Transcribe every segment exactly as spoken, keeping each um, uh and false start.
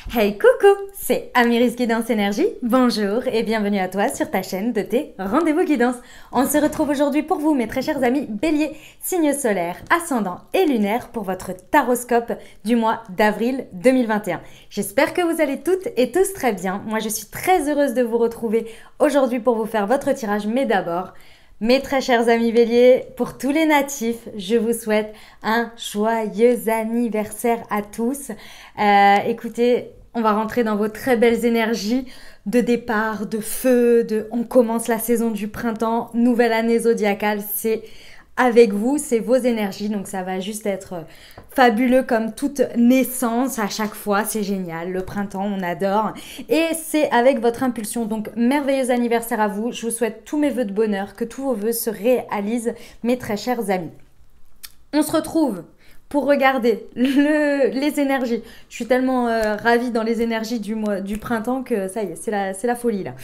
Hey coucou, c'est Amiris Guidance Énergie, bonjour et bienvenue à toi sur ta chaîne de tes rendez-vous guidance. On se retrouve aujourd'hui pour vous mes très chers amis Bélier, signe solaire, ascendant et lunaire pour votre taroscope du mois d'avril deux mille vingt et un. J'espère que vous allez toutes et tous très bien, moi je suis très heureuse de vous retrouver aujourd'hui pour vous faire votre tirage, mais d'abord... Mes très chers amis Bélier, pour tous les natifs, je vous souhaite un joyeux anniversaire à tous. Euh, écoutez, on va rentrer dans vos très belles énergies de départ, de feu, de on commence la saison du printemps, nouvelle année zodiacale, c'est avec vous, c'est vos énergies, donc ça va juste être fabuleux comme toute naissance à chaque fois, c'est génial, le printemps, on adore, et c'est avec votre impulsion, donc merveilleux anniversaire à vous, je vous souhaite tous mes vœux de bonheur, que tous vos vœux se réalisent, mes très chers amis. On se retrouve pour regarder le, les énergies. Je suis tellement euh, ravie dans les énergies du, mois, du printemps que ça y est, c'est la, c'est la folie là.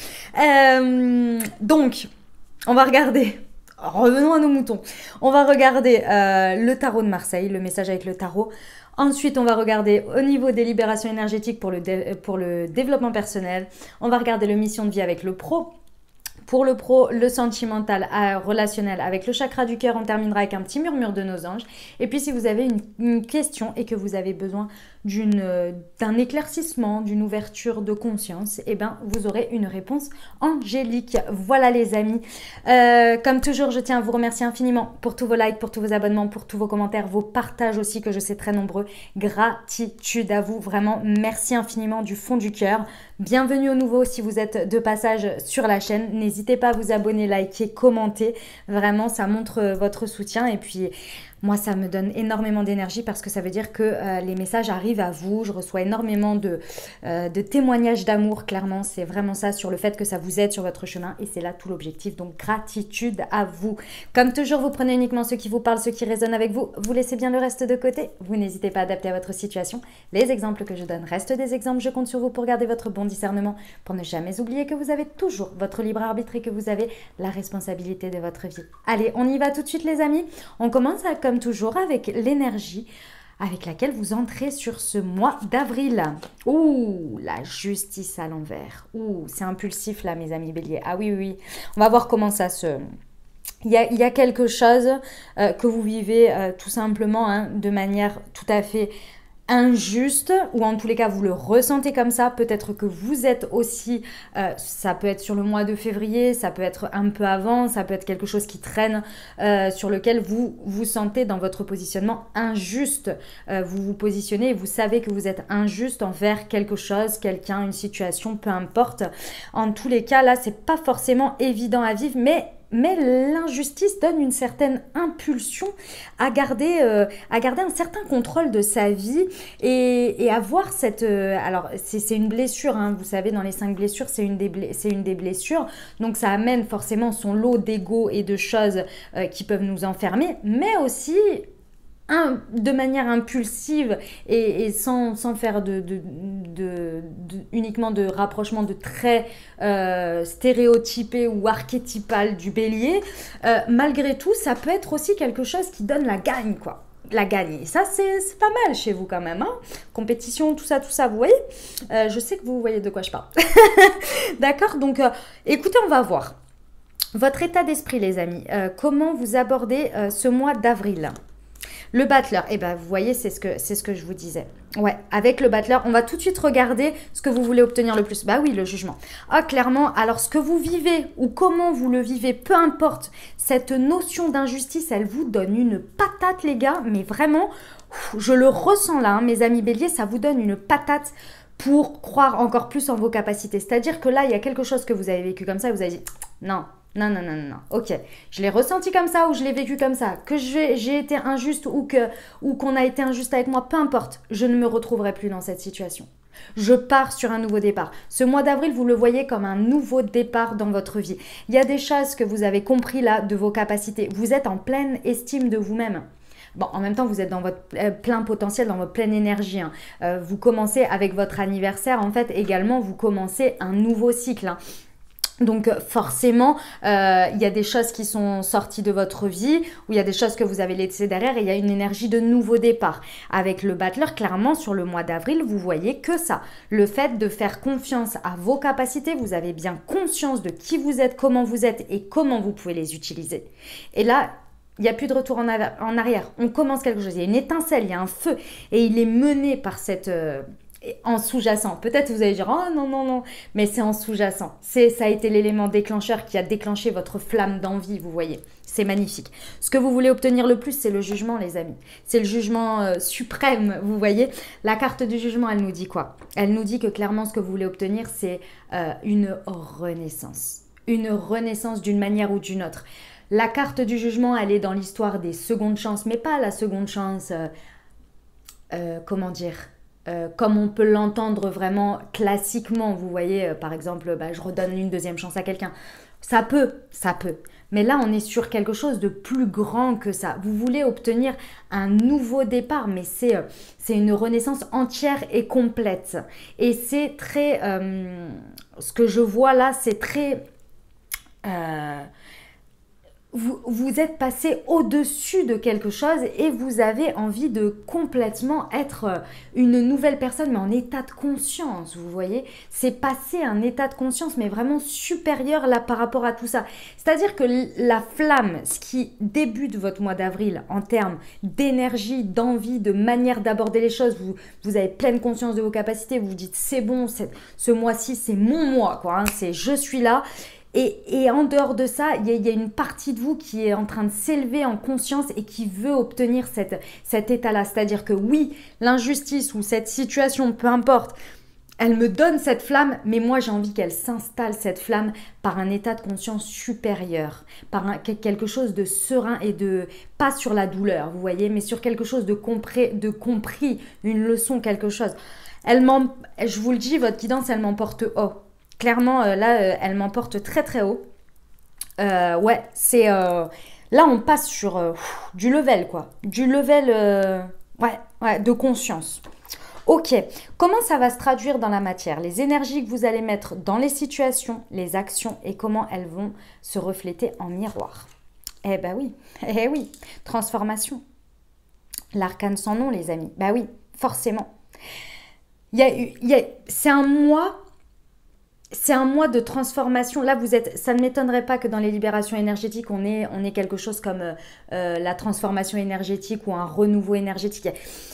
Euh, donc, on va regarder... Revenons à nos moutons. On va regarder euh, le tarot de Marseille, le message avec le tarot. Ensuite, on va regarder au niveau des libérations énergétiques pour le, pour le développement personnel. On va regarder le mission de vie avec le pro. Pour le pro, le sentimental euh, relationnel avec le chakra du cœur, on terminera avec un petit murmure de nos anges. Et puis si vous avez une, une question et que vous avez besoin d'une, euh, d'un éclaircissement, d'une ouverture de conscience, eh ben, vous aurez une réponse angélique. Voilà les amis. Euh, comme toujours, je tiens à vous remercier infiniment pour tous vos likes, pour tous vos abonnements, pour tous vos commentaires, vos partages aussi que je sais très nombreux. Gratitude à vous, vraiment merci infiniment du fond du cœur. Bienvenue au nouveau si vous êtes de passage sur la chaîne. N'hésitez pas à vous abonner, liker, commenter. Vraiment, ça montre votre soutien. Et puis, moi, ça me donne énormément d'énergie parce que ça veut dire que euh, les messages arrivent à vous. Je reçois énormément de, euh, de témoignages d'amour, clairement. C'est vraiment ça, sur le fait que ça vous aide sur votre chemin. Et c'est là tout l'objectif. Donc, gratitude à vous. Comme toujours, vous prenez uniquement ce qui vous parle, ce qui résonne avec vous. Vous laissez bien le reste de côté. Vous n'hésitez pas à adapter à votre situation. Les exemples que je donne restent des exemples. Je compte sur vous pour garder votre bon discernement, pour ne jamais oublier que vous avez toujours votre libre arbitre et que vous avez la responsabilité de votre vie. Allez, on y va tout de suite les amis. On commence à, comme toujours avec l'énergie avec laquelle vous entrez sur ce mois d'avril. Ouh, la justice à l'envers. Ouh, c'est impulsif là mes amis Bélier. Ah oui, oui, oui. On va voir comment ça se... Il y a, il y a quelque chose euh, que vous vivez euh, tout simplement hein, de manière tout à fait injuste, ou en tous les cas vous le ressentez comme ça. Peut-être que vous êtes aussi, euh, ça peut être sur le mois de février, ça peut être un peu avant, ça peut être quelque chose qui traîne, euh, sur lequel vous vous sentez dans votre positionnement injuste. Euh, vous vous positionnez et vous savez que vous êtes injuste envers quelque chose, quelqu'un, une situation, peu importe. En tous les cas, là, c'est pas forcément évident à vivre, mais Mais l'injustice donne une certaine impulsion à garder, euh, à garder un certain contrôle de sa vie et, et avoir cette... Euh, alors, c'est une blessure, hein, vous savez, dans les cinq blessures, c'est une, une des blessures. Donc, ça amène forcément son lot d'ego et de choses euh, qui peuvent nous enfermer, mais aussi... Un, de manière impulsive et, et sans, sans faire de, de, de, de, uniquement de rapprochement de traits euh, stéréotypés ou archétypal du bélier, euh, malgré tout, ça peut être aussi quelque chose qui donne la gagne, quoi. La gagne. Et ça, c'est pas mal chez vous quand même. Hein, compétition, tout ça, tout ça, vous voyez euh, Je sais que vous voyez de quoi je parle. D'accord. Donc, euh, écoutez, on va voir. Votre état d'esprit, les amis. Euh, comment vous abordez euh, ce mois d'avril ? Le battleur, eh ben, vous voyez, c'est ce, que, c'est ce que je vous disais. Ouais, avec le battleur, on va tout de suite regarder ce que vous voulez obtenir le plus. Bah oui, le jugement. Ah, clairement, alors ce que vous vivez ou comment vous le vivez, peu importe, cette notion d'injustice, elle vous donne une patate, les gars. Mais vraiment, je le ressens là, hein, mes amis béliers, ça vous donne une patate pour croire encore plus en vos capacités. C'est-à-dire que là, il y a quelque chose que vous avez vécu comme ça et vous avez dit, non, non, non, non, non, non, ok, je l'ai ressenti comme ça ou je l'ai vécu comme ça, que j'ai été injuste ou que ou qu'on a été injuste avec moi, peu importe, je ne me retrouverai plus dans cette situation. Je pars sur un nouveau départ. Ce mois d'avril, vous le voyez comme un nouveau départ dans votre vie. Il y a des choses que vous avez compris là de vos capacités. Vous êtes en pleine estime de vous-même. Bon, en même temps, vous êtes dans votre plein potentiel, dans votre pleine énergie. Hein. Euh, vous commencez avec votre anniversaire, en fait, également, vous commencez un nouveau cycle. Hein. Donc forcément, euh, il y a des choses qui sont sorties de votre vie, ou il y a des choses que vous avez laissées derrière et il y a une énergie de nouveau départ. Avec le battleur, clairement, sur le mois d'avril, vous voyez que ça. Le fait de faire confiance à vos capacités, vous avez bien conscience de qui vous êtes, comment vous êtes et comment vous pouvez les utiliser. Et là, il n'y a plus de retour en, en arrière. On commence quelque chose, il y a une étincelle, il y a un feu et il est mené par cette... Euh, en sous-jacent. Peut-être vous allez dire « Oh non, non, non », mais c'est en sous-jacent. Ça a été l'élément déclencheur qui a déclenché votre flamme d'envie, vous voyez. C'est magnifique. Ce que vous voulez obtenir le plus, c'est le jugement, les amis. C'est le jugement euh, suprême, vous voyez. La carte du jugement, elle nous dit quoi? Elle nous dit que clairement, ce que vous voulez obtenir, c'est euh, une renaissance. Une renaissance d'une manière ou d'une autre. La carte du jugement, elle est dans l'histoire des secondes chances, mais pas la seconde chance, euh, euh, comment dire Euh, comme on peut l'entendre vraiment classiquement, vous voyez, euh, par exemple, bah, je redonne une deuxième chance à quelqu'un. Ça peut, ça peut. Mais là, on est sur quelque chose de plus grand que ça. Vous voulez obtenir un nouveau départ, mais c'est euh, c'est une renaissance entière et complète. Et c'est très... Euh, ce que je vois là, c'est très... Euh, Vous, vous êtes passé au-dessus de quelque chose et vous avez envie de complètement être une nouvelle personne, mais en état de conscience, vous voyez. C'est passer un état de conscience, mais vraiment supérieur là par rapport à tout ça. C'est-à-dire que la flamme, ce qui débute votre mois d'avril en termes d'énergie, d'envie, de manière d'aborder les choses, vous, vous avez pleine conscience de vos capacités, vous vous dites c'est bon, ce mois-ci c'est mon mois, quoi, hein, c'est je suis là. Et, et en dehors de ça, il y, a, il y a une partie de vous qui est en train de s'élever en conscience et qui veut obtenir cette, cet état-là. C'est-à-dire que oui, l'injustice ou cette situation, peu importe, elle me donne cette flamme, mais moi j'ai envie qu'elle s'installe, cette flamme, par un état de conscience supérieur, par un, quelque chose de serein et de, pas sur la douleur, vous voyez, mais sur quelque chose de compris, de compris, une leçon, quelque chose. Elle je vous le dis, votre guidance, elle m'emporte haut. Clairement, euh, là, euh, elle m'emporte très très haut. Euh, ouais, c'est... Euh, là, on passe sur euh, du level, quoi. Du level, euh, ouais, ouais, de conscience. Ok, comment ça va se traduire dans la matière? Les énergies que vous allez mettre dans les situations, les actions et comment elles vont se refléter en miroir. Eh ben oui, eh oui, transformation. L'arcane sans nom, les amis. Bah oui, forcément. Il y a, il y a, c'est un mois... C'est un mois de transformation. Là, vous êtes. Ça ne m'étonnerait pas que dans les libérations énergétiques, on ait, on ait quelque chose comme euh, la transformation énergétique ou un renouveau énergétique.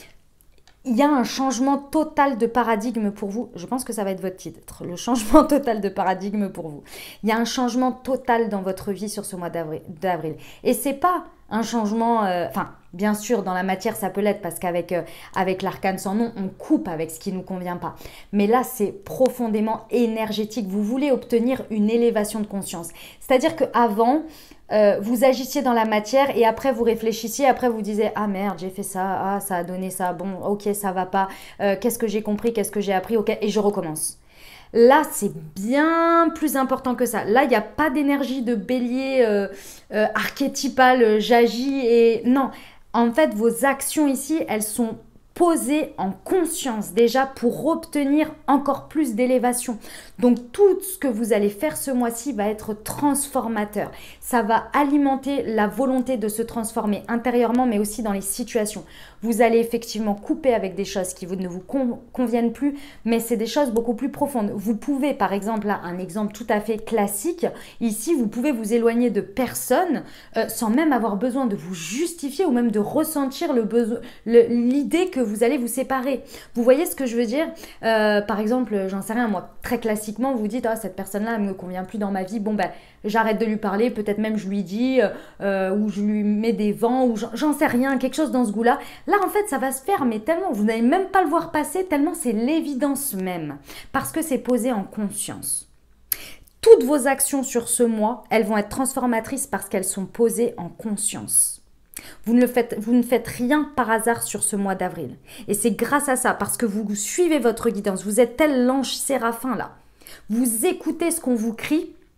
Il y a un changement total de paradigme pour vous. Je pense que ça va être votre titre. Le changement total de paradigme pour vous. Il y a un changement total dans votre vie sur ce mois d'avril. Et c'est pas un changement... Euh, enfin, bien sûr, dans la matière, ça peut l'être parce qu'avec euh, avec l'arcane sans nom, on coupe avec ce qui ne nous convient pas. Mais là, c'est profondément énergétique. Vous voulez obtenir une élévation de conscience. C'est-à-dire qu'avant... Euh, vous agissiez dans la matière et après vous réfléchissiez, après vous disiez « Ah merde, j'ai fait ça, ah ça a donné ça, bon ok ça va pas, euh, qu'est-ce que j'ai compris, qu'est-ce que j'ai appris, ok » et je recommence. Là, c'est bien plus important que ça. Là, il n'y a pas d'énergie de bélier euh, euh, archétypale, euh, j'agis et... Non, en fait, vos actions ici, elles sont posées en conscience déjà pour obtenir encore plus d'élévation. Donc, tout ce que vous allez faire ce mois-ci va être transformateur. Ça va alimenter la volonté de se transformer intérieurement, mais aussi dans les situations. Vous allez effectivement couper avec des choses qui ne vous conviennent plus, mais c'est des choses beaucoup plus profondes. Vous pouvez, par exemple, là, un exemple tout à fait classique, ici, vous pouvez vous éloigner de personnes euh, sans même avoir besoin de vous justifier ou même de ressentir le besoin, l'idée que vous allez vous séparer. Vous voyez ce que je veux dire? euh, Par exemple, j'en sais rien, moi, très classiquement, vous dites, ah, cette personne-là, elle ne me convient plus dans ma vie, bon, ben, j'arrête de lui parler, peut-être même je lui dis, euh, ou je lui mets des vents, ou j'en sais rien, quelque chose dans ce goût-là. Là, en fait, ça va se faire, mais tellement, vous n'allez même pas le voir passer, tellement c'est l'évidence même, parce que c'est posé en conscience. Toutes vos actions sur ce mois, elles vont être transformatrices parce qu'elles sont posées en conscience. Vous ne, le faites, vous ne faites rien par hasard sur ce mois d'avril. Et c'est grâce à ça, parce que vous suivez votre guidance, vous êtes tel l'ange séraphin là. Vous écoutez ce qu'on vous crie,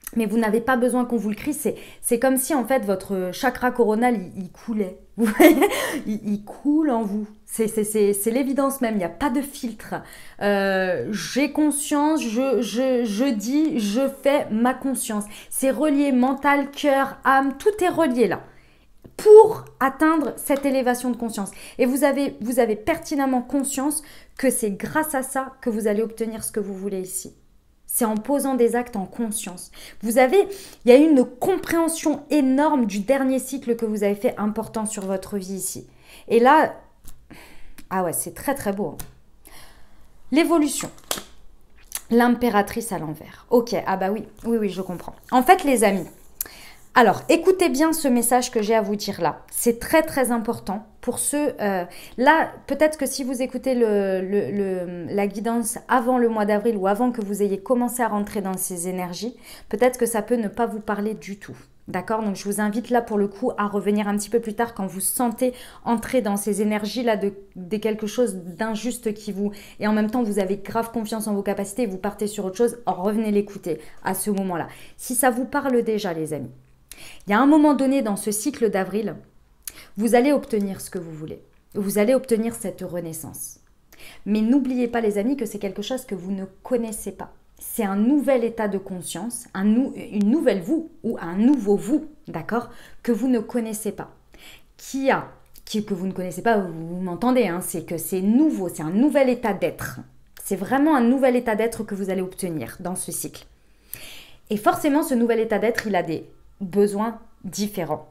Mais vous n'avez pas besoin qu'on vous le crie. C'est comme si en fait votre chakra coronal, il, il coulait. Vous voyez, il, il coule en vous. C'est l'évidence même. Il n'y a pas de filtre. Euh, J'ai conscience, je, je, je dis, je fais ma conscience. C'est relié mental, cœur, âme. Tout est relié là. Pour atteindre cette élévation de conscience. Et vous avez, vous avez pertinemment conscience que c'est grâce à ça que vous allez obtenir ce que vous voulez ici. C'est en posant des actes en conscience. Vous avez, il y a eu une compréhension énorme du dernier cycle que vous avez fait important sur votre vie ici. Et là, ah ouais, c'est très très beau. Hein. L'évolution. L'impératrice à l'envers. Ok, ah bah oui, oui, oui, je comprends. En fait, les amis, alors, écoutez bien ce message que j'ai à vous dire là. C'est très, très important pour ceux... Euh, là, peut-être que si vous écoutez le, le, le, la guidance avant le mois d'avril ou avant que vous ayez commencé à rentrer dans ces énergies, peut-être que ça peut ne pas vous parler du tout. D'accord? Donc, je vous invite là, pour le coup, à revenir un petit peu plus tard quand vous sentez entrer dans ces énergies-là de, de quelque chose d'injuste qui vous... Et en même temps, vous avez grave confiance en vos capacités et vous partez sur autre chose. Revenez l'écouter à ce moment-là. Si ça vous parle déjà, les amis, il y a un moment donné dans ce cycle d'avril, vous allez obtenir ce que vous voulez. Vous allez obtenir cette renaissance. Mais n'oubliez pas, les amis, que c'est quelque chose que vous ne connaissez pas. C'est un nouvel état de conscience, un nou une nouvelle vous ou un nouveau vous, d'accord, que vous ne connaissez pas. Qui a, qui, que vous ne connaissez pas, vous, vous m'entendez, hein, c'est que c'est nouveau, c'est un nouvel état d'être. C'est vraiment un nouvel état d'être que vous allez obtenir dans ce cycle. Et forcément, ce nouvel état d'être, il a des besoins différents,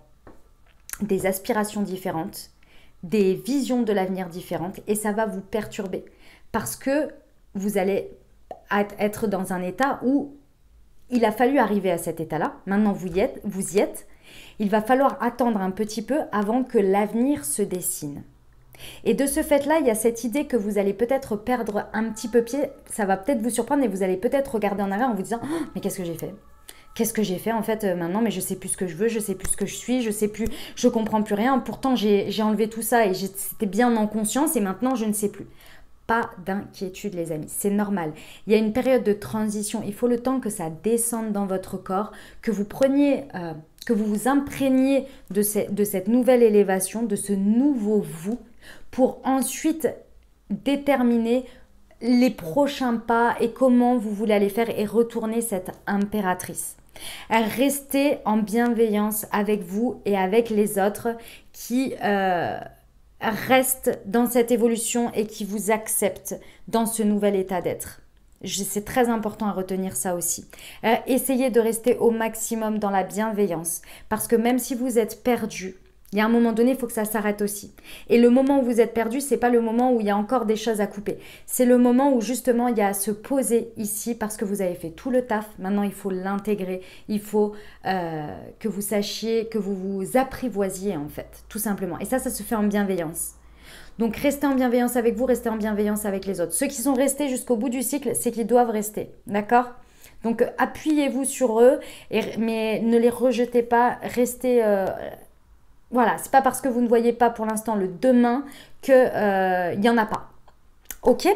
des aspirations différentes, des visions de l'avenir différentes et ça va vous perturber parce que vous allez être dans un état où il a fallu arriver à cet état-là. Maintenant, vous y êtes, vous y êtes. Il va falloir attendre un petit peu avant que l'avenir se dessine. Et de ce fait-là, il y a cette idée que vous allez peut-être perdre un petit peu pied. Ça va peut-être vous surprendre et vous allez peut-être regarder en arrière en vous disant oh, « Mais qu'est-ce que j'ai fait ? Qu'est-ce que j'ai fait en fait euh, maintenant, mais je sais plus ce que je veux, je sais plus ce que je suis, je sais plus, je comprends plus rien. Pourtant, j'ai enlevé tout ça et c'était bien en conscience et maintenant, je ne sais plus. » Pas d'inquiétude, les amis, c'est normal. Il y a une période de transition, il faut le temps que ça descende dans votre corps, que vous preniez, euh, que vous vous imprégniez de, ces, de cette nouvelle élévation, de ce nouveau vous, pour ensuite déterminer les prochains pas et comment vous voulez aller faire et retourner cette impératrice. Restez en bienveillance avec vous et avec les autres qui euh, restent dans cette évolution et qui vous acceptent dans ce nouvel état d'être. C'est très important à retenir ça aussi. Euh, essayez de rester au maximum dans la bienveillance parce que même si vous êtes perdu, il y a un moment donné, il faut que ça s'arrête aussi. Et le moment où vous êtes perdu, ce n'est pas le moment où il y a encore des choses à couper. C'est le moment où justement il y a à se poser ici parce que vous avez fait tout le taf. Maintenant, il faut l'intégrer. Il faut euh, que vous sachiez, que vous vous apprivoisiez en fait, tout simplement. Et ça, ça se fait en bienveillance. Donc, restez en bienveillance avec vous, restez en bienveillance avec les autres. Ceux qui sont restés jusqu'au bout du cycle, c'est qu'ils doivent rester. D'accord ? Donc, appuyez-vous sur eux, et, mais ne les rejetez pas. Restez... Euh, Voilà, c'est pas parce que vous ne voyez pas pour l'instant le demain qu'il euh, n'y en a pas. Ok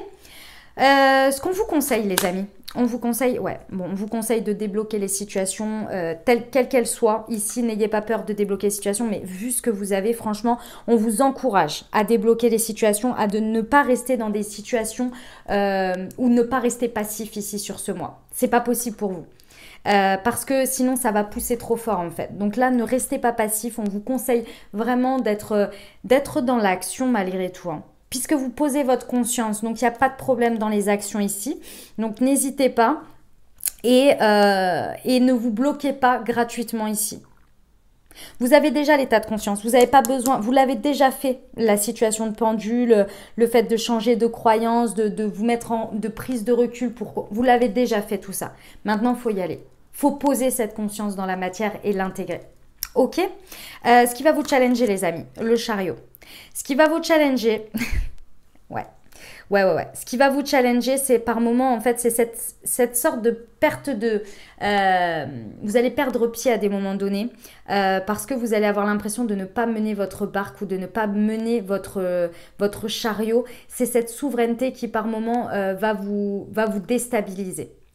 euh, Ce qu'on vous conseille, les amis, on vous conseille, ouais, bon, on vous conseille de débloquer les situations euh, telles quelles qu'elles soient. Ici, n'ayez pas peur de débloquer les situations, mais vu ce que vous avez, franchement, on vous encourage à débloquer les situations, à de ne pas rester dans des situations euh, ou ne pas rester passif ici sur ce mois. C'est pas possible pour vous. Euh, parce que sinon ça va pousser trop fort en fait. Donc là, ne restez pas passif, on vous conseille vraiment d'être d'être dans l'action malgré tout. Hein. Puisque vous posez votre conscience, donc il n'y a pas de problème dans les actions ici. Donc n'hésitez pas et, euh, et ne vous bloquez pas gratuitement ici. Vous avez déjà l'état de conscience, vous n'avez pas besoin, vous l'avez déjà fait, la situation de pendule, le fait de changer de croyance, de, de vous mettre en de prise de recul, pour, vous l'avez déjà fait tout ça. Maintenant, il faut y aller. Il faut poser cette conscience dans la matière et l'intégrer. Ok euh, Ce qui va vous challenger, les amis, le chariot. Ce qui va vous challenger, ouais. Ouais, ouais, ouais. Ce qui va vous challenger, c'est par moment, en fait, c'est cette, cette sorte de perte de... Euh, vous allez perdre pied à des moments donnés euh, parce que vous allez avoir l'impression de ne pas mener votre barque ou de ne pas mener votre, euh, votre chariot. C'est cette souveraineté qui, par moment, euh, va, vous, va vous déstabiliser.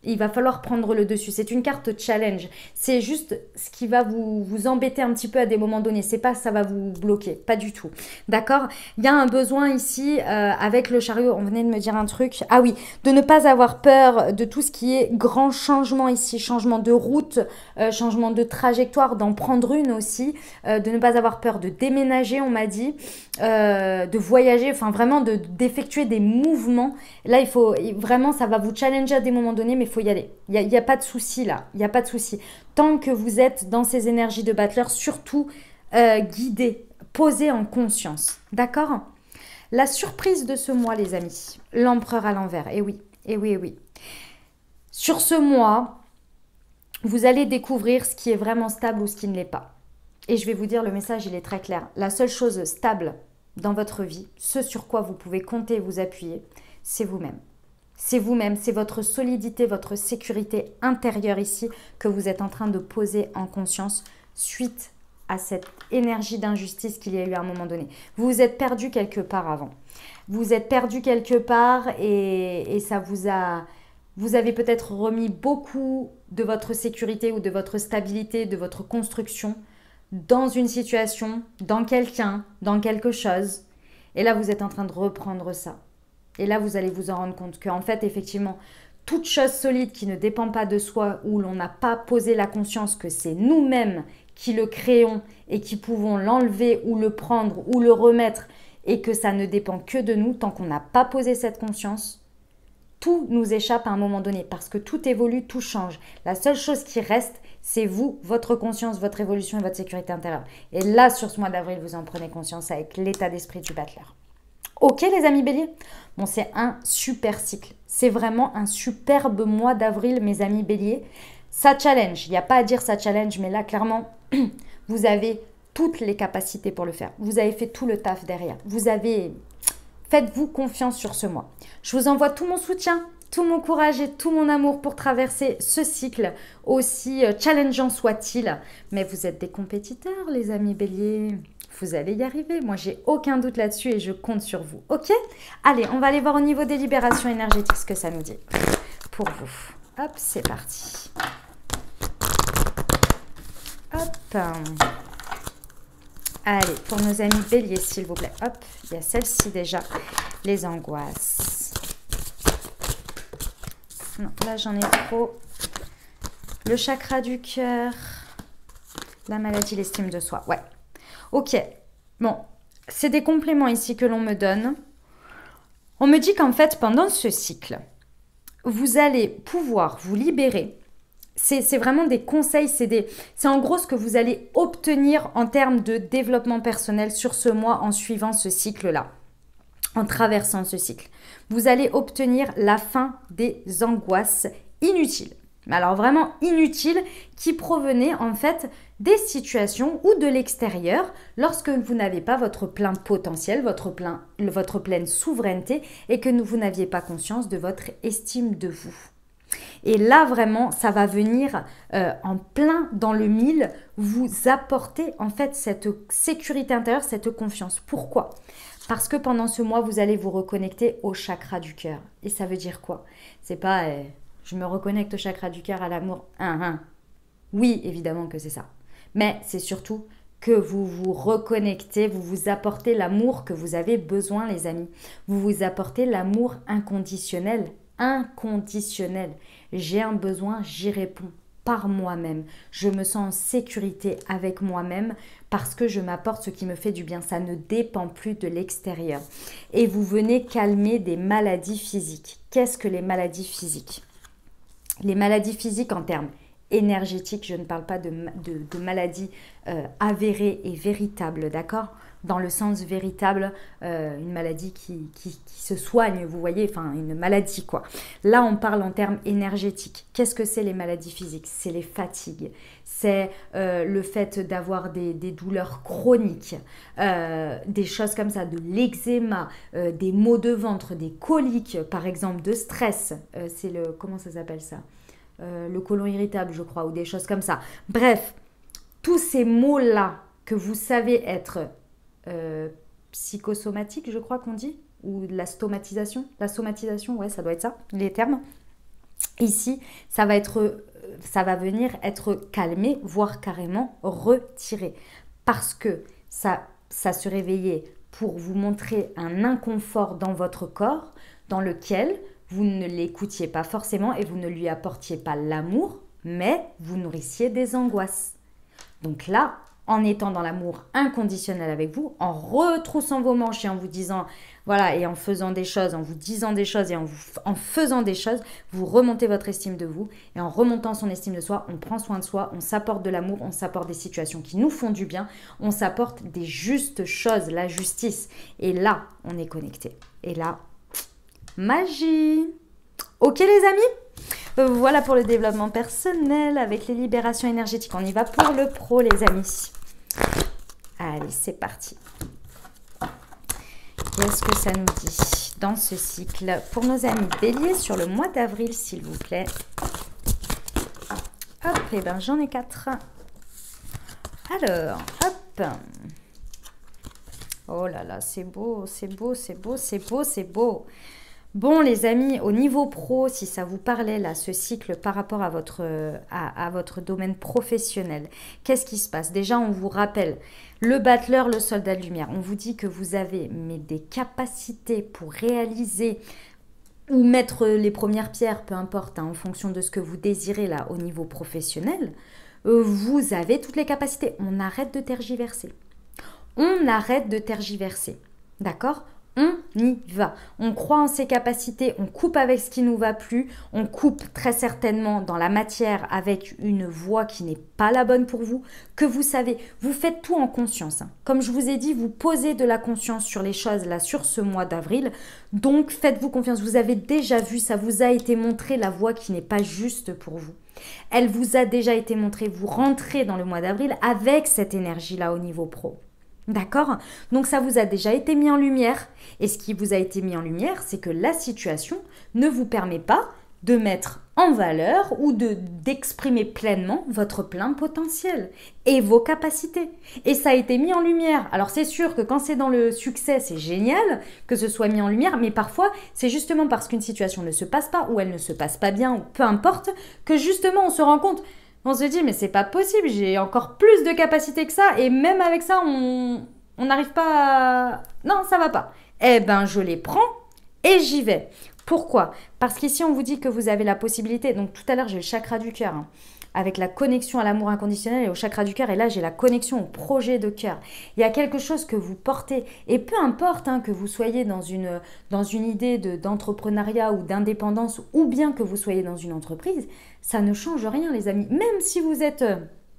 Il va falloir prendre le dessus. C'est une carte challenge. C'est juste ce qui va vous, vous embêter un petit peu à des moments donnés. C'est pas ça va vous bloquer. Pas du tout. D'accord? Il y a un besoin ici euh, avec le chariot. On venait de me dire un truc. Ah oui, de ne pas avoir peur de tout ce qui est grand changement ici. Changement de route, euh, changement de trajectoire, d'en prendre une aussi. Euh, de ne pas avoir peur de déménager, on m'a dit. Euh, de voyager. Enfin, vraiment de, d'effectuer des mouvements. Là, il faut vraiment, ça va vous challenger à des moments donnés, mais il faut y aller. Il n'y a, y a pas de souci là, il n'y a pas de souci. Tant que vous êtes dans ces énergies de battleur, surtout euh, guidez, posez en conscience. D'accord? La surprise de ce mois, les amis, l'empereur à l'envers. Et oui, et oui, et oui. Sur ce mois, vous allez découvrir ce qui est vraiment stable ou ce qui ne l'est pas. Et je vais vous dire, le message, il est très clair. La seule chose stable dans votre vie, ce sur quoi vous pouvez compter et vous appuyer, c'est vous-même. C'est vous-même, c'est votre solidité, votre sécurité intérieure ici que vous êtes en train de poser en conscience suite à cette énergie d'injustice qu'il y a eu à un moment donné. Vous vous êtes perdu quelque part avant. Vous vous êtes perdu quelque part et, et ça vous a... Vous avez peut-être remis beaucoup de votre sécurité ou de votre stabilité, de votre construction dans une situation, dans quelqu'un, dans quelque chose. Et là, vous êtes en train de reprendre ça. Et là, vous allez vous en rendre compte qu'en fait, effectivement, toute chose solide qui ne dépend pas de soi, où l'on n'a pas posé la conscience que c'est nous-mêmes qui le créons et qui pouvons l'enlever ou le prendre ou le remettre et que ça ne dépend que de nous, tant qu'on n'a pas posé cette conscience, tout nous échappe à un moment donné parce que tout évolue, tout change. La seule chose qui reste, c'est vous, votre conscience, votre évolution et votre sécurité intérieure. Et là, sur ce mois d'avril, vous en prenez conscience avec l'état d'esprit du battleur. Ok les amis béliers? Bon, c'est un super cycle. C'est vraiment un superbe mois d'avril, mes amis béliers. Ça challenge. Il n'y a pas à dire ça challenge, mais là, clairement, vous avez toutes les capacités pour le faire. Vous avez fait tout le taf derrière. Vous avez... Faites-vous confiance sur ce mois. Je vous envoie tout mon soutien, tout mon courage et tout mon amour pour traverser ce cycle, aussi challengeant soit-il. Mais vous êtes des compétiteurs, les amis béliers. Vous allez y arriver. Moi, j'ai aucun doute là-dessus et je compte sur vous. Ok? Allez, on va aller voir au niveau des libérations énergétiques ce que ça nous dit pour vous. Hop, c'est parti. Hop. Allez, pour nos amis béliers, s'il vous plaît. Hop, il y a celle-ci déjà. Les angoisses. Non, là, j'en ai trop. Le chakra du cœur. La maladie, l'estime de soi. Ouais. Ok, bon, c'est des compléments ici que l'on me donne. On me dit qu'en fait, pendant ce cycle, vous allez pouvoir vous libérer. C'est vraiment des conseils, c'est en gros ce que vous allez obtenir en termes de développement personnel sur ce mois en suivant ce cycle-là, en traversant ce cycle. Vous allez obtenir la fin des angoisses inutiles. Mais alors vraiment inutiles qui provenaient en fait des situations ou de l'extérieur lorsque vous n'avez pas votre plein potentiel, votre, plein, votre pleine souveraineté et que vous n'aviez pas conscience de votre estime de vous. Et là vraiment ça va venir euh, en plein dans le mille vous apporter en fait cette sécurité intérieure, cette confiance. Pourquoi ? Parce que pendant ce mois vous allez vous reconnecter au chakra du cœur. Et ça veut dire quoi ? C'est pas... Euh, je me reconnecte au chakra du cœur, à l'amour. Hein, hein. Oui, évidemment que c'est ça. Mais c'est surtout que vous vous reconnectez, vous vous apportez l'amour que vous avez besoin, les amis. Vous vous apportez l'amour inconditionnel. Inconditionnel. J'ai un besoin, j'y réponds par moi-même. Je me sens en sécurité avec moi-même parce que je m'apporte ce qui me fait du bien. Ça ne dépend plus de l'extérieur. Et vous venez calmer des maladies physiques. Qu'est-ce que les maladies physiques ? Les maladies physiques en termes énergétiques, je ne parle pas de, de, de maladies euh, avérées et véritables, d'accord ? Dans le sens véritable, euh, une maladie qui, qui, qui se soigne, vous voyez, enfin une maladie quoi. Là, on parle en termes énergétiques. Qu'est-ce que c'est les maladies physiques ? C'est les fatigues, c'est euh, le fait d'avoir des, des douleurs chroniques, euh, des choses comme ça, de l'eczéma, euh, des maux de ventre, des coliques, par exemple, de stress. Euh, c'est le, comment ça s'appelle ça ? Euh, le côlon irritable, je crois, ou des choses comme ça. Bref, tous ces mots-là que vous savez être Euh, psychosomatique, je crois qu'on dit, ou de la stomatisation. La somatisation, ouais, ça doit être ça, les termes. ici, ça va être, ça va venir être calmé, voire carrément retiré. Parce que ça, ça se réveillait pour vous montrer un inconfort dans votre corps, dans lequel vous ne l'écoutiez pas forcément et vous ne lui apportiez pas l'amour, mais vous nourrissiez des angoisses. Donc là, en étant dans l'amour inconditionnel avec vous, en retroussant vos manches et en vous disant, voilà, et en faisant des choses, en vous disant des choses et en, vous, en faisant des choses, vous remontez votre estime de vous. Et en remontant son estime de soi, on prend soin de soi, on s'apporte de l'amour, on s'apporte des situations qui nous font du bien, on s'apporte des justes choses, la justice. Et là, on est connecté. Et là, magie. Ok les amis ? Voilà pour le développement personnel avec les libérations énergétiques. On y va pour le pro les amis. Allez, c'est parti. Qu'est-ce que ça nous dit dans ce cycle pour nos amis béliers sur le mois d'avril, s'il vous plaît? Hop, et ben j'en ai quatre. Alors, hop. Oh là là, c'est beau, c'est beau, c'est beau, c'est beau, c'est beau. Bon les amis, au niveau pro, si ça vous parlait là, ce cycle par rapport à votre, à, à votre domaine professionnel, qu'est-ce qui se passe? Déjà, on vous rappelle, le battleur, le soldat de lumière, on vous dit que vous avez mais des capacités pour réaliser ou mettre les premières pierres, peu importe, hein, en fonction de ce que vous désirez là au niveau professionnel, euh, vous avez toutes les capacités. On arrête de tergiverser. On arrête de tergiverser, d'accord ? On y va. On croit en ses capacités, on coupe avec ce qui ne nous va plus, on coupe très certainement dans la matière avec une voie qui n'est pas la bonne pour vous, que vous savez, vous faites tout en conscience. Hein. Comme je vous ai dit, vous posez de la conscience sur les choses là, sur ce mois d'avril, donc faites-vous confiance. Vous avez déjà vu, ça vous a été montré la voie qui n'est pas juste pour vous. Elle vous a déjà été montrée, vous rentrez dans le mois d'avril avec cette énergie-là au niveau pro. D'accord? Donc ça vous a déjà été mis en lumière. Et ce qui vous a été mis en lumière, c'est que la situation ne vous permet pas de mettre en valeur ou de d'exprimer pleinement votre plein potentiel et vos capacités. Et ça a été mis en lumière. Alors c'est sûr que quand c'est dans le succès, c'est génial que ce soit mis en lumière, mais parfois c'est justement parce qu'une situation ne se passe pas ou elle ne se passe pas bien ou peu importe, que justement on se rend compte. On se dit, mais c'est pas possible, j'ai encore plus de capacité que ça, et même avec ça, on on n'arrive pas à... Non, ça va pas. Eh ben, je les prends et j'y vais. Pourquoi? Parce qu'ici, on vous dit que vous avez la possibilité, donc tout à l'heure, j'ai le chakra du cœur, hein, avec la connexion à l'amour inconditionnel et au chakra du cœur, et là, j'ai la connexion au projet de cœur. Il y a quelque chose que vous portez, et peu importe hein, que vous soyez dans une, dans une idée de, d'entrepreneuriat ou d'indépendance, ou bien que vous soyez dans une entreprise, ça ne change rien, les amis. Même si vous êtes euh,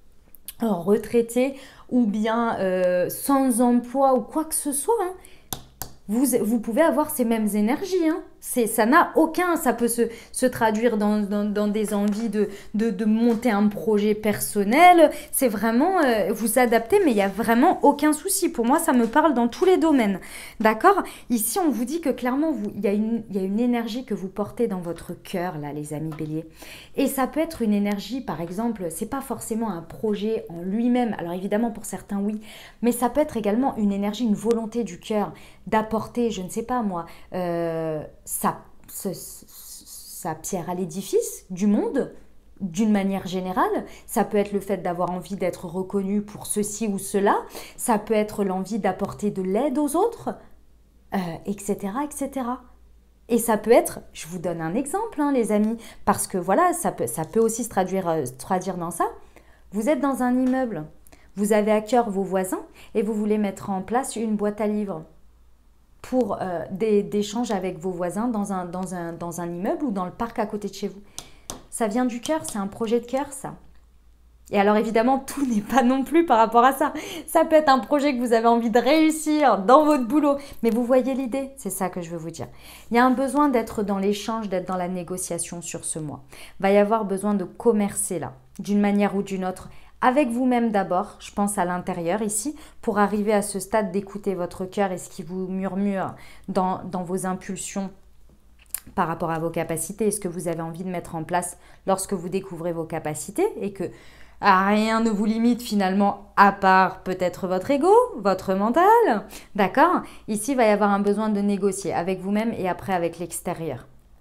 retraité ou bien euh, sans emploi ou quoi que ce soit, hein, vous, vous pouvez avoir ces mêmes énergies. Hein. C'est, ça n'a aucun, ça peut se, se traduire dans, dans, dans des envies de, de, de monter un projet personnel. C'est vraiment, euh, vous adapter, mais il n'y a vraiment aucun souci. Pour moi, ça me parle dans tous les domaines. D'accord? Ici, on vous dit que clairement, vous, il y a une, il y a une énergie que vous portez dans votre cœur, là, les amis béliers. Et ça peut être une énergie, par exemple, c'est pas forcément un projet en lui-même. Alors évidemment, pour certains, oui. Mais ça peut être également une énergie, une volonté du cœur d'apporter, je ne sais pas moi, euh, sa, sa, sa pierre à l'édifice du monde, d'une manière générale. Ça peut être le fait d'avoir envie d'être reconnu pour ceci ou cela. Ça peut être l'envie d'apporter de l'aide aux autres, euh, et cetera, et cetera. Et ça peut être, je vous donne un exemple, hein, les amis, parce que voilà, ça peut, ça peut aussi se traduire, euh, se traduire dans ça. Vous êtes dans un immeuble, vous avez à cœur vos voisins et vous voulez mettre en place une boîte à livres pour euh, des, d'échanges avec vos voisins dans un, dans, un, dans un immeuble ou dans le parc à côté de chez vous. Ça vient du cœur, c'est un projet de cœur, ça. Et alors évidemment, tout n'est pas non plus par rapport à ça. Ça peut être un projet que vous avez envie de réussir dans votre boulot. Mais vous voyez l'idée, c'est ça que je veux vous dire. Il y a un besoin d'être dans l'échange, d'être dans la négociation sur ce mois. Il va y avoir besoin de commercer là, d'une manière ou d'une autre. Avec vous-même d'abord, je pense à l'intérieur ici, pour arriver à ce stade d'écouter votre cœur et ce qui vous murmure dans, dans vos impulsions par rapport à vos capacités et ce que vous avez envie de mettre en place lorsque vous découvrez vos capacités et que ah, rien ne vous limite finalement à part peut-être votre ego, votre mental. D'accord? Ici, il va y avoir un besoin de négocier avec vous-même et après avec l'extérieur.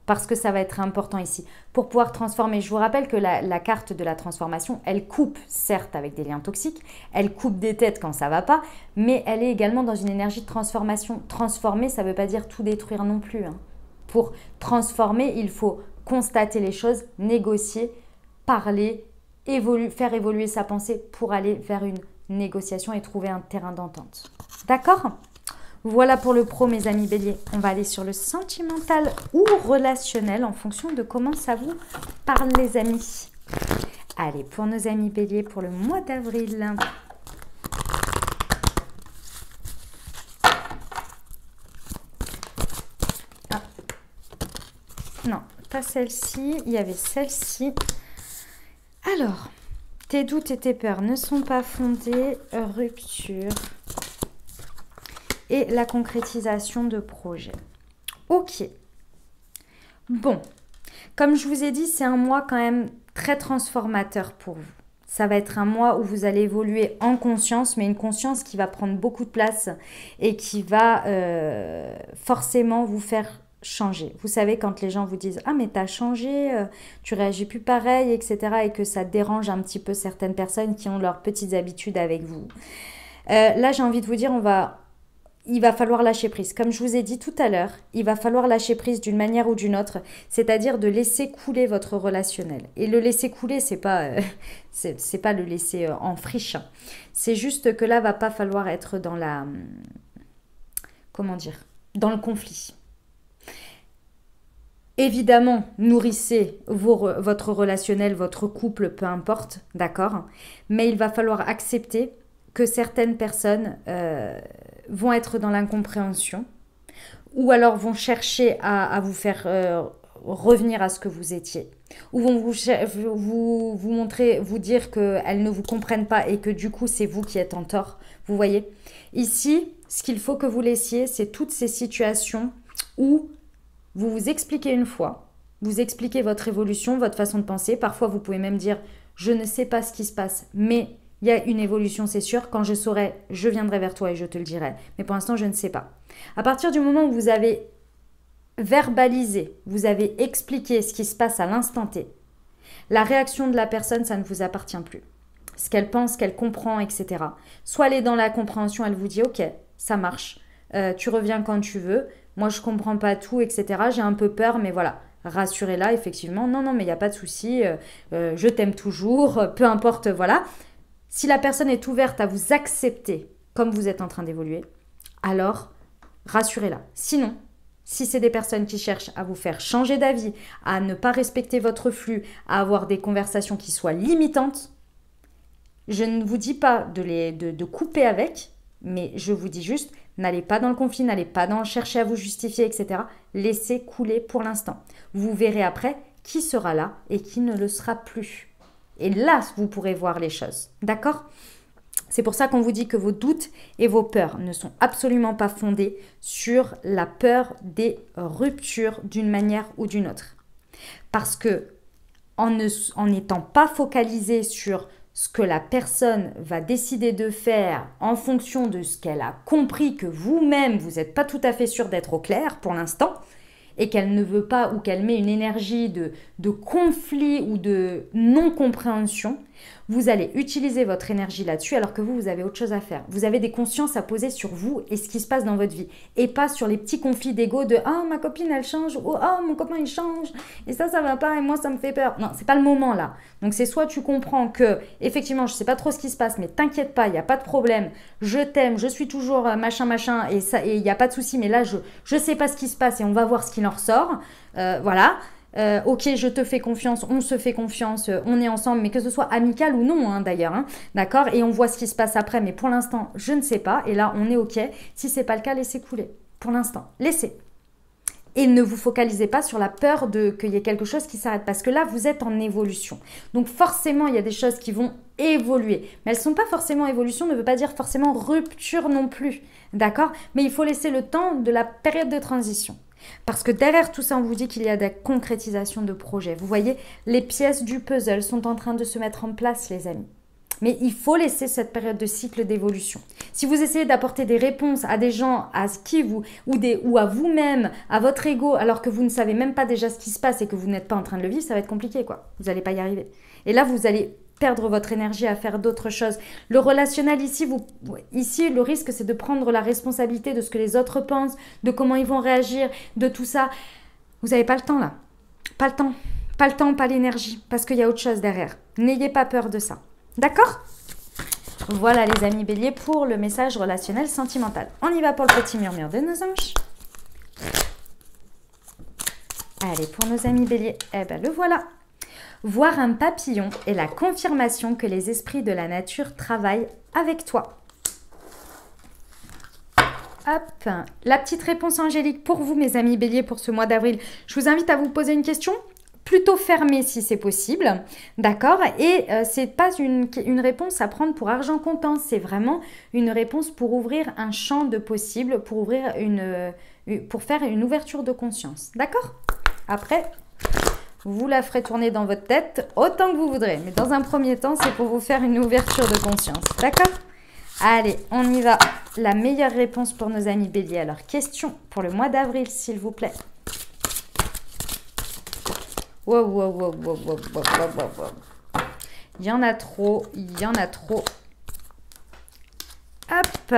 parce que ça va être important ici, pour pouvoir transformer. Je vous rappelle que la, la carte de la transformation, elle coupe, certes avec des liens toxiques, elle coupe des têtes quand ça ne va pas, mais elle est également dans une énergie de transformation. Transformer, ça ne veut pas dire tout détruire non plus. Hein. Pour transformer, il faut constater les choses, négocier, parler, évolu- faire évoluer sa pensée pour aller vers une négociation et trouver un terrain d'entente. D'accord ? Voilà pour le pro, mes amis béliers. On va aller sur le sentimental ou relationnel en fonction de comment ça vous parle, les amis. Allez, pour nos amis béliers, pour le mois d'avril. Ah. Non, pas celle-ci. Il y avait celle-ci. Alors, tes doutes et tes peurs ne sont pas fondés. Rupture. Et la concrétisation de projets. Ok. Bon. Comme je vous ai dit, c'est un mois quand même très transformateur pour vous. Ça va être un mois où vous allez évoluer en conscience, mais une conscience qui va prendre beaucoup de place et qui va euh, forcément vous faire changer. Vous savez, quand les gens vous disent « Ah, mais t'as changé, euh, tu réagis plus pareil, et cetera » et que ça dérange un petit peu certaines personnes qui ont leurs petites habitudes avec vous. Euh, là, j'ai envie de vous dire, on va... il va falloir lâcher prise. Comme je vous ai dit tout à l'heure, il va falloir lâcher prise d'une manière ou d'une autre, c'est-à-dire de laisser couler votre relationnel. Et le laisser couler, c'est pas, euh, c'est, c'est pas le laisser euh, en friche. C'est juste que là, va pas falloir être dans la, comment dire, dans le conflit. Évidemment, nourrissez vos, votre relationnel, votre couple, peu importe, d'accord. Mais il va falloir accepter que certaines personnes euh, vont être dans l'incompréhension ou alors vont chercher à, à vous faire euh, revenir à ce que vous étiez ou vont vous, vous, vous montrer, vous dire qu'elles ne vous comprennent pas et que du coup c'est vous qui êtes en tort. Vous voyez, ici, ce qu'il faut que vous laissiez, c'est toutes ces situations où vous vous expliquez une fois, vous expliquez votre évolution, votre façon de penser. Parfois, vous pouvez même dire « je ne sais pas ce qui se passe, mais il y a une évolution, c'est sûr. Quand je saurai, je viendrai vers toi et je te le dirai. Mais pour l'instant, je ne sais pas. » À partir du moment où vous avez verbalisé, vous avez expliqué ce qui se passe à l'instant T, la réaction de la personne, ça ne vous appartient plus. Ce qu'elle pense, ce qu'elle comprend, et cetera. Soit elle est dans la compréhension, elle vous dit « ok, ça marche, euh, tu reviens quand tu veux, moi je comprends pas tout, et cetera. J'ai un peu peur, mais voilà. » Rassurez-la, effectivement. Non, non, mais il n'y a pas de souci, euh, euh, je t'aime toujours, peu importe, voilà. Si la personne est ouverte à vous accepter comme vous êtes en train d'évoluer, alors rassurez-la. Sinon, si c'est des personnes qui cherchent à vous faire changer d'avis, à ne pas respecter votre flux, à avoir des conversations qui soient limitantes, je ne vous dis pas de, les, de, de couper avec, mais je vous dis juste, n'allez pas dans le conflit, n'allez pas dans chercher à vous justifier, et cetera. Laissez couler pour l'instant. Vous verrez après qui sera là et qui ne le sera plus. Et là, vous pourrez voir les choses. D'accord ? C'est pour ça qu'on vous dit que vos doutes et vos peurs ne sont absolument pas fondés sur la peur des ruptures d'une manière ou d'une autre. Parce que en ne, en n'étant pas focalisé sur ce que la personne va décider de faire en fonction de ce qu'elle a compris, que vous-même, vous n'êtes pas tout à fait sûr d'être au clair pour l'instant, et qu'elle ne veut pas ou qu'elle met une énergie de, de conflit ou de non-compréhension, vous allez utiliser votre énergie là-dessus alors que vous, vous avez autre chose à faire. Vous avez des consciences à poser sur vous et ce qui se passe dans votre vie et pas sur les petits conflits d'ego de « Ah, ma copine, elle change » ou « Oh, mon copain, il change et ça, ça va pas et moi, ça me fait peur. » Non, c'est pas le moment là. Donc, c'est soit tu comprends que, effectivement, je sais pas trop ce qui se passe, mais t'inquiète pas, il n'y a pas de problème. Je t'aime, je suis toujours machin, machin et ça, et il n'y a pas de souci, mais là, je, je sais pas ce qui se passe et on va voir ce qu'il en ressort. Euh, voilà. Euh, ok, je te fais confiance, on se fait confiance, euh, on est ensemble, mais que ce soit amical ou non, hein, d'ailleurs, hein, d'accord. Et on voit ce qui se passe après, mais pour l'instant, je ne sais pas. Et là, on est ok. Si c'est pas le cas, laissez couler. Pour l'instant, laissez. Et ne vous focalisez pas sur la peur de qu'il y ait quelque chose qui s'arrête, parce que là, vous êtes en évolution. Donc forcément, il y a des choses qui vont évoluer. Mais elles ne sont pas forcément évolution, ne veut pas dire forcément rupture non plus, d'accord. Mais il faut laisser le temps de la période de transition. Parce que derrière tout ça, on vous dit qu'il y a des concrétisations de projets. Vous voyez, les pièces du puzzle sont en train de se mettre en place, les amis. Mais il faut laisser cette période de cycle d'évolution. Si vous essayez d'apporter des réponses à des gens, à qui vous, ou, des, ou à vous-même, à votre ego, alors que vous ne savez même pas déjà ce qui se passe et que vous n'êtes pas en train de le vivre, ça va être compliqué, quoi. Vous n'allez pas y arriver. Et là, vous allez perdre votre énergie à faire d'autres choses. Le relationnel ici, vous, ici le risque, c'est de prendre la responsabilité de ce que les autres pensent, de comment ils vont réagir, de tout ça. Vous n'avez pas le temps, là. Pas le temps. Pas le temps, pas l'énergie, parce qu'il y a autre chose derrière. N'ayez pas peur de ça. D'accord ? Voilà les amis béliers pour le message relationnel sentimental. On y va pour le petit murmure de nos anges. Allez, pour nos amis béliers, eh ben le voilà. Voir un papillon est la confirmation que les esprits de la nature travaillent avec toi. Hop, la petite réponse angélique pour vous mes amis béliers pour ce mois d'avril. Je vous invite à vous poser une question plutôt fermée si c'est possible, d'accord? Et euh, c'est pas une, une réponse à prendre pour argent comptant, c'est vraiment une réponse pour ouvrir un champ de possible, pour ouvrir une, euh, pour faire une ouverture de conscience, d'accord? Après, vous la ferez tourner dans votre tête autant que vous voudrez, mais dans un premier temps, c'est pour vous faire une ouverture de conscience, d'accord? Allez, on y va. La meilleure réponse pour nos amis béliers. Alors, question pour le mois d'avril, s'il vous plaît. Wow, wow, wow, wow, wow, wow, wow, wow. Il y en a trop, il y en a trop. Hop.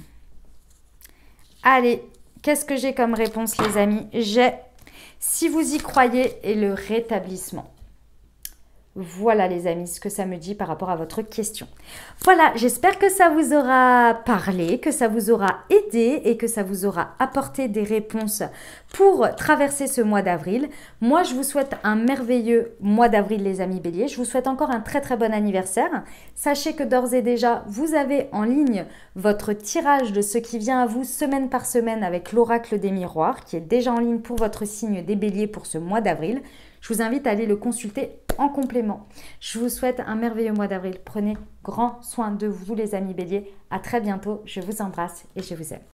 Allez, qu'est-ce que j'ai comme réponse, les amis? J'ai, si vous y croyez, et le rétablissement. Voilà les amis, ce que ça me dit par rapport à votre question. Voilà, j'espère que ça vous aura parlé, que ça vous aura aidé et que ça vous aura apporté des réponses pour traverser ce mois d'avril. Moi, je vous souhaite un merveilleux mois d'avril les amis béliers. Je vous souhaite encore un très très bon anniversaire. Sachez que d'ores et déjà, vous avez en ligne votre tirage de ce qui vient à vous semaine par semaine avec l'oracle des miroirs qui est déjà en ligne pour votre signe des béliers pour ce mois d'avril. Je vous invite à aller le consulter en complément. Je vous souhaite un merveilleux mois d'avril. Prenez grand soin de vous les amis béliers. À très bientôt. Je vous embrasse et je vous aime.